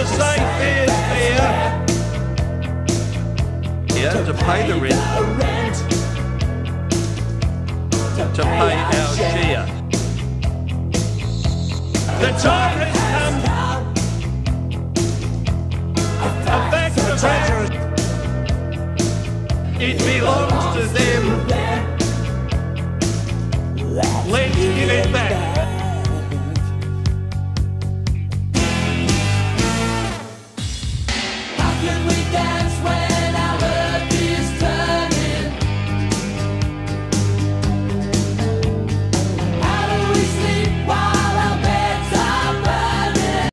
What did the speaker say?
say fair's fair. Here to pay the rent, to pay our share. The time has come. Back to the treasure. It belongs to them.